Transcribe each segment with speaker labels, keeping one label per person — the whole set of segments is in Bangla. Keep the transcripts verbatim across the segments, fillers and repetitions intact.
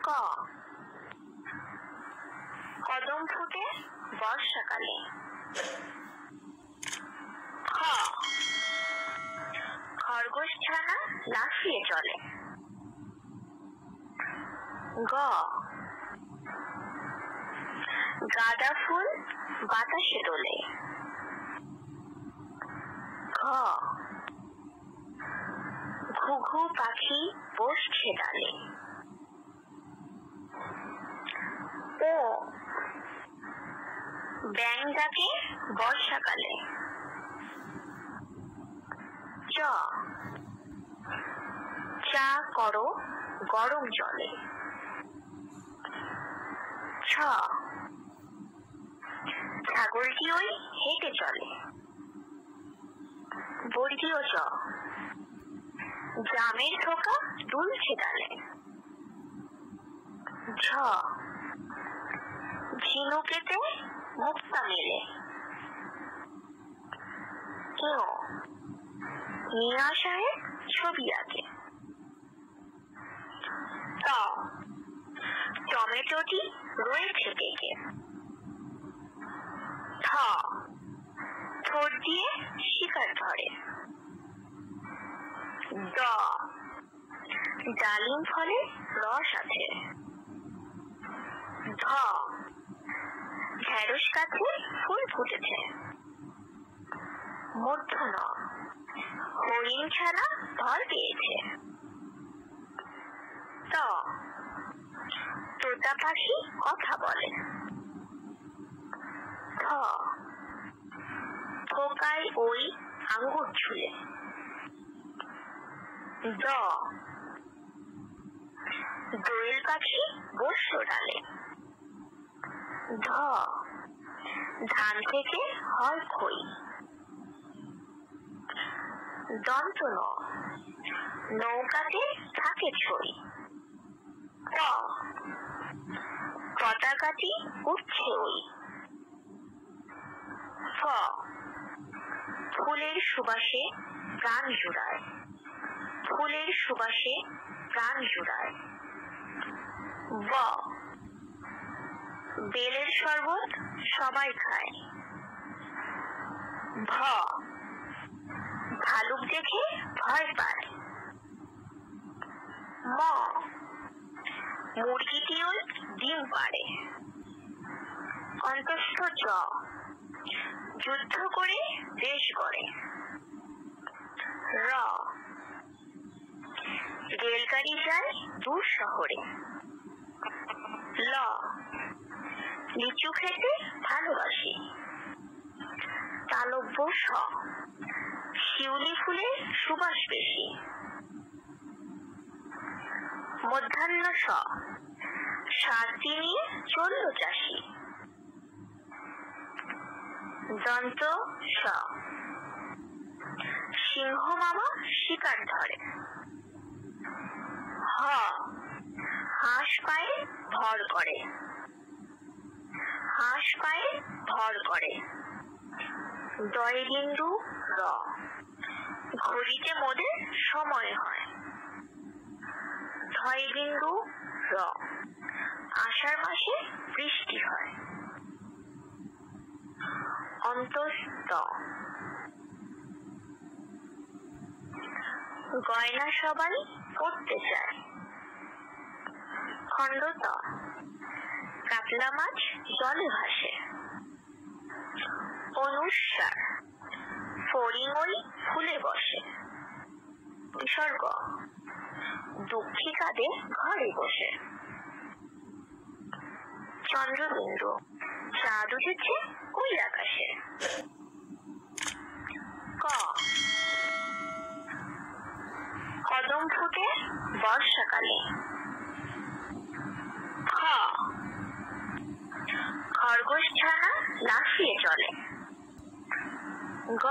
Speaker 1: ক কদম ফুটে বর্ষাকালে। খ খরগোশ ছানা লাফিয়ে চলে। গ গাঁদা ফুল বাতাসে দোলে। ঘ ঘুঘু পাখি বসছে ডালে। ও ব্যাঙ ডাকে বর্ষাকালে। চ চা করো গরম জলে। ছ ছাগলটি ওই হেঁটে চলে। বর্গীয় জ জামের থোকা দুলছে ডালে। ঝ ঝিনুকেতে মুক্তা মেলে। কেউ মিয়া সাহেব ছবি আঁকে। ত টমেটোটি রয়েছে পেকে। থ ঠোঁট দিয়ে শিকার ধরে। দ ডালিম ফলে রস আছে। ধ ঢেঁড়স গাছে ফুল ফুটেছে। মূর্ধ ন হরিণ ছানা ফল পেয়েছে। ত তোতা পাখি কথা বলে। থ থোকায় ওই আঙ্গুর ঝুলে। দ দোয়েল পাখি বসলো ডালে। ধ ধান থেকে হয় খই। দন্ত ন নৌকাতে থাকে ছই। ত পতাকাটি উঠছে ওই। ফ ফুলের সুবাসে প্রাণ জুড়ায়। ফুলের সুবাসে প্রাণ জুড়ায়। ব বেলের শরবত সবাই খায়। ভ ভালুক দেখে ভয় পায়। ম মুরগিটি ওই ডিম পাড়ে। অন্তস্থ জ যুদ্ধ করে দেশ গড়ে। র রেলগাড়ি যায় দূর শহরে। ল লিচু খেতে ভালোবাসি। তালব্য স শিউলি ফুলের সুবাস বেশি। মধ্যাহ্ন স সারটি নিয়ে চলল চাষি। দন্ত স সিংহ মামা শিকার ধরে। হ হাঁস পায়ে ভর করে। হাঁস পায়ে ভর করে। দয় বিন্দু র ঘড়িতে মোদের সময় হয়। ধয় বিন্দু র আষাঢ় মাসে বৃষ্টি হয়। অন্তস্থ গয়না সবাই পড়তে চায়। খণ্ডত কাতলা মাছ জলে ভাসে। অনুস্বার ফড়িং ওই ফুলে বসে। বিসর্গ দুঃখী কাঁদে ঘরে বসে। চন্দ্রবিন্দু চাঁদ উঠেছে ওই আকাশে। ক কদম ফুটে বর্ষাকালে। খ খরগোশ ছানা লাফিয়ে চলে। গ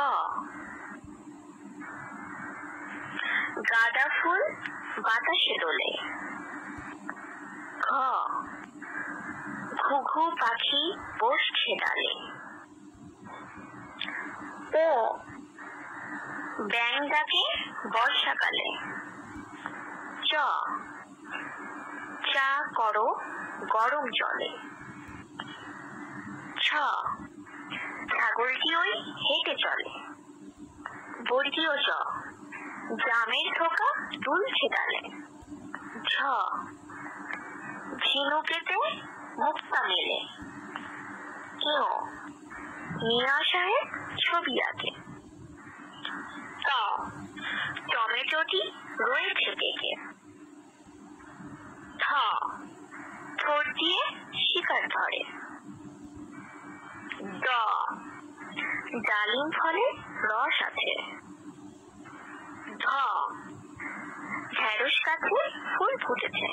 Speaker 1: গাঁদা ফুল বাতাসে দোলে। ঘ ঘুঘু পাখি বসছে ডালে। ও ব্যাঙ ডাকে বর্ষাকালে। চ চা করো গরম জলে। ছ ছাগলটি ওই হেঁটে চলে। বর্গীয় জ জামের থোকা দুলছে ডালে। ঝ ঝিনুকেতে মুক্তা মেলে। ইয় মিয়া সাহেব ছবি আঁকে। ত টমেটোটি রয়েছে পেকে। থ ঠোঁট দিয়ে শিকার ধরে। দ ডালিম ফলে রস আছে। ধ ঢেঁড়স গাছে ফুল ফুটেছে।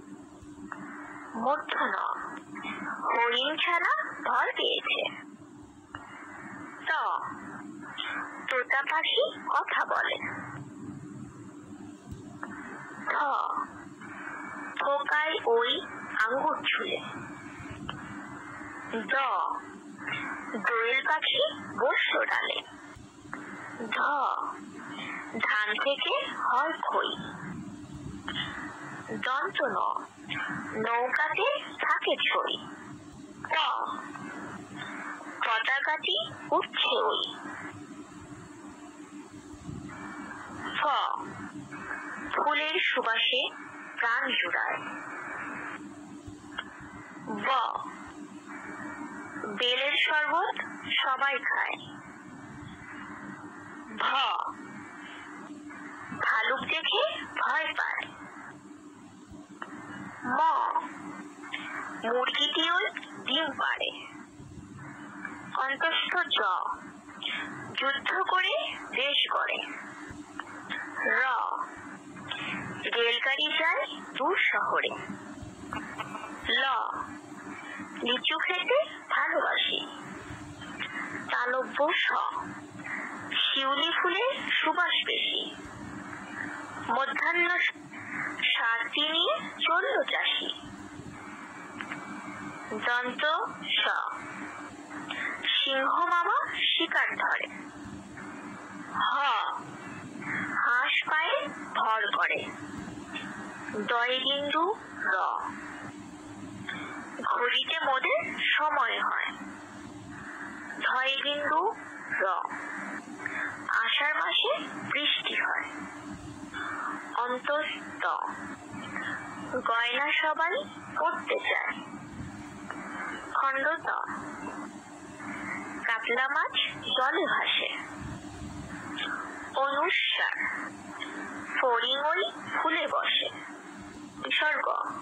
Speaker 1: মধ্য ন হরিণ ছানা ভর পেয়েছে। ত তোতা পাখি কথা বলে। থ থোকায় ওই আঙ্গুর ছুলে। দ দোয়েল পাখি বসল ডালে। ধ ধান থেকে হয় খই। দন্ত ন নৌকাতে থাকে ছই। ত পতাকাটি উঠছে ওই। ফ ফুলের সুবাসে প্রাণ জুড়ায়। ব বেলের শরবত সবাই খায়। ভ ভালুক দেখে ভয় পায়। ম মুরগিটি ওই ডিম পাড়ে। অন্তস্থ জ যুদ্ধ করে দেশ গড়ে। র রেলগাড়ি যায় দূর শহরে। ল লিচু খেতে ভালোবাসি। তালব্য স শিউলি ফুলের সুবাস বেশি। মধ্যাহ্ন সারটি নিয়ে চলল চাষি। দন্ত স সিংহ মামা শিকার ধরে। হ হাঁস পায়ে ভর করে। দয় বিন্দু র ঘড়িতে মোদের সময় হয়। ধয় বিন্দু র আষাঢ় মাসে বৃষ্টি হয়। অন্তস্থ গয়না সবাই পড়তে চায়। খণ্ডত কাতলা মাছ জলে ভাসে। অনুস্বার ফড়িং ওই ফুলে বসে। বিসর্গ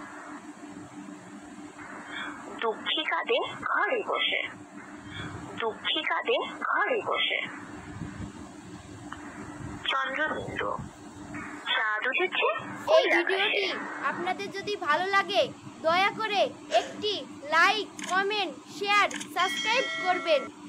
Speaker 1: দুঃখী কাঁদে ঘরে বসে। দুঃখী কাঁদে ঘরে বসে। চন্দ্রবিন্দু চাঁদ উঠেছে।
Speaker 2: এই ভিডিওটি আপনাদের যদি ভালো লাগে দয়া করে একটি লাইক, কমেন্ট, শেয়ার, সাবস্ক্রাইব করবেন।